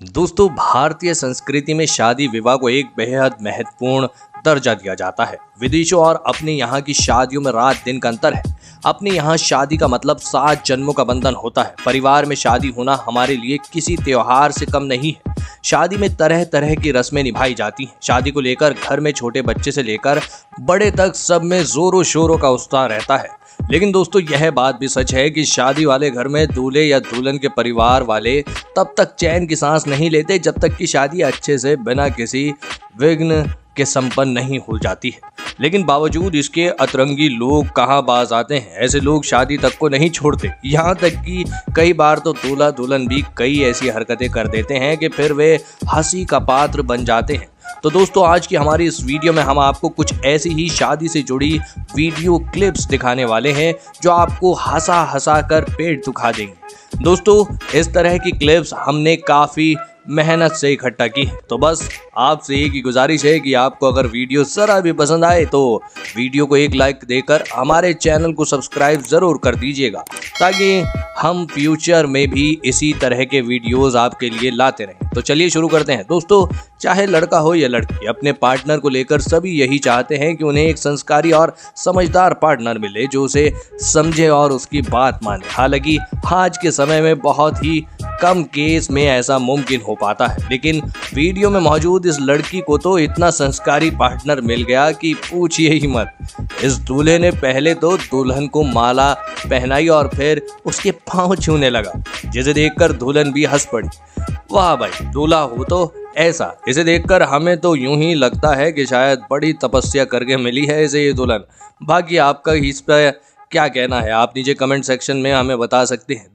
दोस्तों, भारतीय संस्कृति में शादी विवाह को एक बेहद महत्वपूर्ण दर्जा दिया जाता है। विदेशों और अपने यहाँ की शादियों में रात दिन का अंतर है। अपने यहाँ शादी का मतलब 7 जन्मों का बंधन होता है। परिवार में शादी होना हमारे लिए किसी त्योहार से कम नहीं है। शादी में तरह तरह की रस्में निभाई जाती हैं। शादी को लेकर घर में छोटे बच्चे से लेकर बड़े तक सब में जोरों शोरों का उत्साह रहता है। लेकिन दोस्तों, यह बात भी सच है कि शादी वाले घर में दूल्हे या दुल्हन के परिवार वाले तब तक चैन की सांस नहीं लेते जब तक कि शादी अच्छे से बिना किसी विघ्न के संपन्न नहीं हो जाती है। लेकिन बावजूद इसके अतरंगी लोग कहाँ बाज आते हैं। ऐसे लोग शादी तक को नहीं छोड़ते। यहाँ तक कि कई बार तो दूल्हा दुल्हन भी कई ऐसी हरकतें कर देते हैं कि फिर वे हंसी का पात्र बन जाते हैं। तो दोस्तों, आज की हमारी इस वीडियो में हम आपको कुछ ऐसी ही शादी से जुड़ी वीडियो क्लिप्स दिखाने वाले हैं जो आपको हंसा हंसा कर पेट दुखा देंगे। दोस्तों, इस तरह की क्लिप्स हमने काफ़ी मेहनत से इकट्ठा की है। तो बस आपसे एक ही गुजारिश है कि आपको अगर वीडियो जरा भी पसंद आए तो वीडियो को एक लाइक देकर हमारे चैनल को सब्सक्राइब ज़रूर कर दीजिएगा, ताकि हम फ्यूचर में भी इसी तरह के वीडियोस आपके लिए लाते रहें। तो चलिए शुरू करते हैं। दोस्तों, चाहे लड़का हो या लड़की, अपने पार्टनर को लेकर सभी यही चाहते हैं कि उन्हें एक संस्कारी और समझदार पार्टनर मिले जो उसे समझे और उसकी बात माने। हालांकि आज के समय में बहुत ही कम केस में ऐसा मुमकिन हो पाता है, लेकिन वीडियो में मौजूद इस लड़की को तो इतना संस्कारी पार्टनर मिल गया कि पूछिए ही मत। इस दूल्हे ने पहले तो दुल्हन को माला पहनाई और फिर उसके पांव छूने लगा, जिसे देखकर दुल्हन भी हंस पड़ी। वाह भाई, दूल्हा हो तो ऐसा। इसे देखकर हमें तो यूं ही लगता है कि शायद बड़ी तपस्या करके मिली है इसे ये दुल्हन। बाकी आपका इस पर क्या कहना है, आप नीचे कमेंट सेक्शन में हमें बता सकते हैं।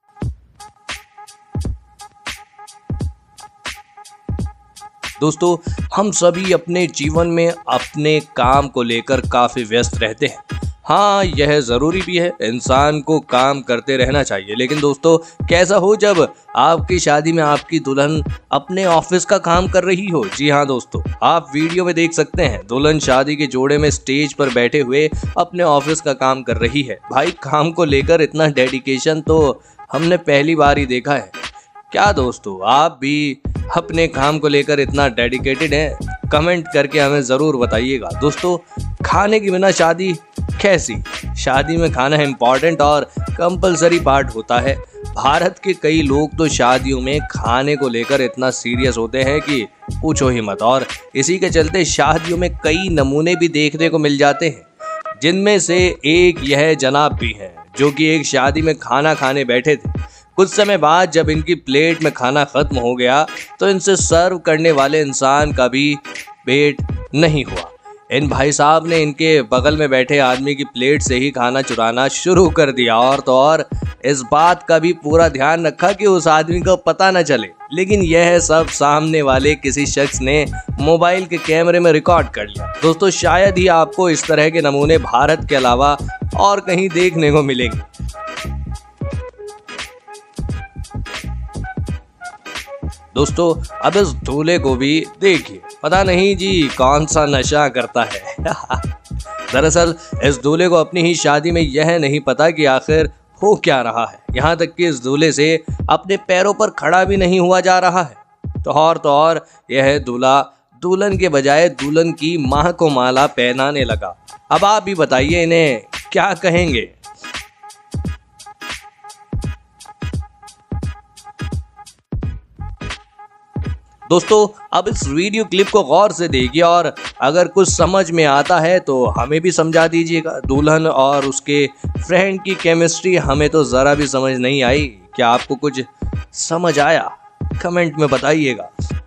दोस्तों, हम सभी अपने जीवन में अपने काम को लेकर काफ़ी व्यस्त रहते हैं। हाँ, यह ज़रूरी भी है, इंसान को काम करते रहना चाहिए। लेकिन दोस्तों, कैसा हो जब आपकी शादी में आपकी दुल्हन अपने ऑफिस का काम कर रही हो। जी हाँ दोस्तों, आप वीडियो में देख सकते हैं, दुल्हन शादी के जोड़े में स्टेज पर बैठे हुए अपने ऑफिस का काम कर रही है। भाई, काम को लेकर इतना डेडिकेशन तो हमने पहली बार ही देखा है। क्या दोस्तों, आप भी अपने काम को लेकर इतना डेडिकेटेड हैं? कमेंट करके हमें ज़रूर बताइएगा। दोस्तों, खाने के बिना शादी कैसी? शादी में खाना इम्पॉर्टेंट और कंपलसरी पार्ट होता है। भारत के कई लोग तो शादियों में खाने को लेकर इतना सीरियस होते हैं कि पूछो ही मत, और इसी के चलते शादियों में कई नमूने भी देखने को मिल जाते हैं, जिनमें से एक यह जनाब भी हैं जो कि एक शादी में खाना खाने बैठे थे। कुछ समय बाद जब इनकी प्लेट में खाना खत्म हो गया तो इनसे सर्व करने वाले इंसान का भी पेट नहीं हुआ। इन भाई साहब ने इनके बगल में बैठे आदमी की प्लेट से ही खाना चुराना शुरू कर दिया, और तो और इस बात का भी पूरा ध्यान रखा कि उस आदमी को पता न चले। लेकिन यह सब सामने वाले किसी शख्स ने मोबाइल के कैमरे में रिकॉर्ड कर लिया। दोस्तों, शायद ही आपको इस तरह के नमूने भारत के अलावा और कहीं देखने को मिलेंगे। दोस्तों, अब इस दूल्हे को भी देखिए, पता नहीं जी कौन सा नशा करता है। दरअसल इस दूल्हे को अपनी ही शादी में यह नहीं पता कि आखिर हो क्या रहा है। यहाँ तक कि इस दूल्हे से अपने पैरों पर खड़ा भी नहीं हुआ जा रहा है। तो और यह दूल्हा दुल्हन के बजाय दुल्हन की माँ को माला पहनाने लगा। अब आप भी बताइए, इन्हें क्या कहेंगे? दोस्तों, अब इस वीडियो क्लिप को गौर से देखिए और अगर कुछ समझ में आता है तो हमें भी समझा दीजिएगा। दुल्हन और उसके फ्रेंड की केमिस्ट्री हमें तो ज़रा भी समझ नहीं आई। क्या आपको कुछ समझ आया? कमेंट में बताइएगा।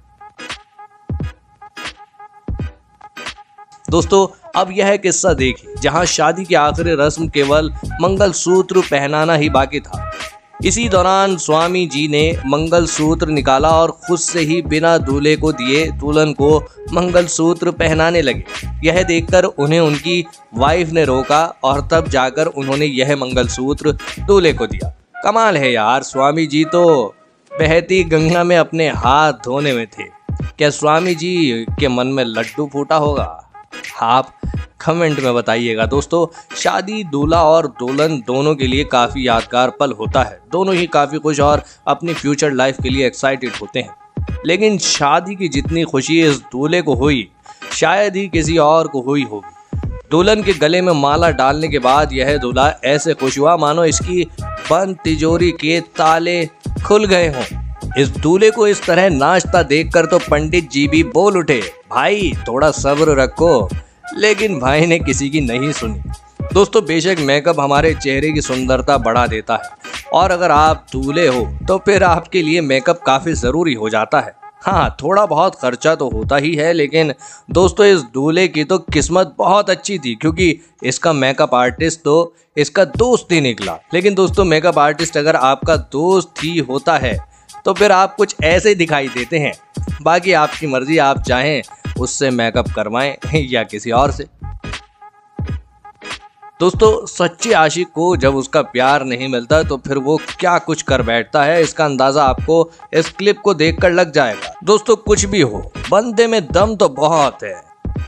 दोस्तों, अब यह किस्सा देखिए जहां शादी की आखिरी रस्म केवल मंगलसूत्र पहनाना ही बाकी था। इसी दौरान स्वामी जी ने मंगलसूत्र निकाला और खुद से ही बिना दूल्हे को दिए दुल्हन को मंगलसूत्र पहनाने लगे। यह देखकर उन्हें उनकी वाइफ ने रोका और तब जाकर उन्होंने यह मंगलसूत्र दूल्हे को दिया। कमाल है यार, स्वामी जी तो बहती गंगा में अपने हाथ धोने में थे। क्या स्वामी जी के मन में लड्डू फूटा होगा? आप कमेंट में बताइएगा। दोस्तों, शादी दूल्हा और दुल्हन दोनों के लिए काफ़ी यादगार पल होता है। दोनों ही काफ़ी खुश और अपनी फ्यूचर लाइफ के लिए एक्साइटेड होते हैं। लेकिन शादी की जितनी खुशी इस दूल्हे को हुई शायद ही किसी और को हुई होगी। दुल्हन के गले में माला डालने के बाद यह दूल्हा ऐसे खुश हुआ मानो इसकी बंद तिजोरी के ताले खुल गए हों। इस दूल्हे को इस तरह नाचता देखकर तो पंडित जी भी बोल उठे, भाई थोड़ा सब्र रखो, लेकिन भाई ने किसी की नहीं सुनी। दोस्तों, बेशक मेकअप हमारे चेहरे की सुंदरता बढ़ा देता है और अगर आप दूल्हे हो तो फिर आपके लिए मेकअप काफी जरूरी हो जाता है। हाँ, थोड़ा बहुत खर्चा तो होता ही है, लेकिन दोस्तों इस दूल्हे की तो किस्मत बहुत अच्छी थी क्योंकि इसका मेकअप आर्टिस्ट तो इसका दोस्त ही निकला। लेकिन दोस्तों, मेकअप आर्टिस्ट अगर आपका दोस्त ही होता है तो फिर आप कुछ ऐसे दिखाई देते हैं। बाकी आपकी मर्जी, आप चाहें उससे मेकअप करवाएं या किसी और से। दोस्तों, सच्चे आशिक को जब उसका प्यार नहीं मिलता तो फिर वो क्या कुछ कर बैठता है, इसका अंदाजा आपको इस क्लिप को देखकर लग जाएगा। दोस्तों, कुछ भी हो, बंदे में दम तो बहुत है।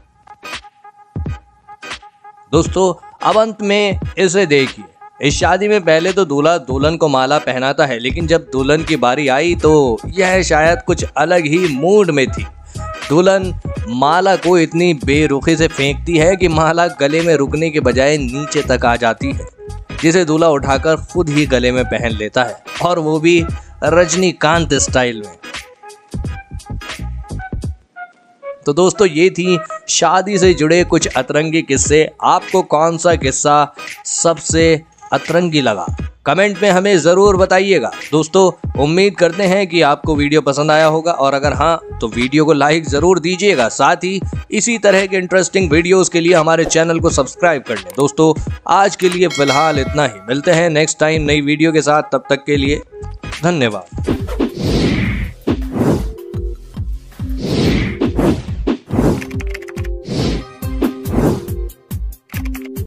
दोस्तों, अब अंत में इसे देखिए। इस शादी में पहले तो दूल्हा दुल्हन को माला पहनाता है, लेकिन जब दुल्हन की बारी आई तो यह शायद कुछ अलग ही मूड में थी। दुल्हन माला को इतनी बेरुखी से फेंकती है कि माला गले में रुकने के बजाय नीचे तक आ जाती है, जिसे दूल्हा उठाकर खुद ही गले में पहन लेता है, और वो भी रजनीकांत स्टाइल में। तो दोस्तों, ये थी शादी से जुड़े कुछ अतरंगी किस्से। आपको कौन सा किस्सा सबसे अतरंगी लगा, कमेंट में हमें ज़रूर बताइएगा। दोस्तों, उम्मीद करते हैं कि आपको वीडियो पसंद आया होगा, और अगर हाँ तो वीडियो को लाइक ज़रूर दीजिएगा। साथ ही इसी तरह के इंटरेस्टिंग वीडियोस के लिए हमारे चैनल को सब्सक्राइब कर लें। दोस्तों, आज के लिए फ़िलहाल इतना ही। मिलते हैं नेक्स्ट टाइम नई वीडियो के साथ, तब तक के लिए धन्यवाद।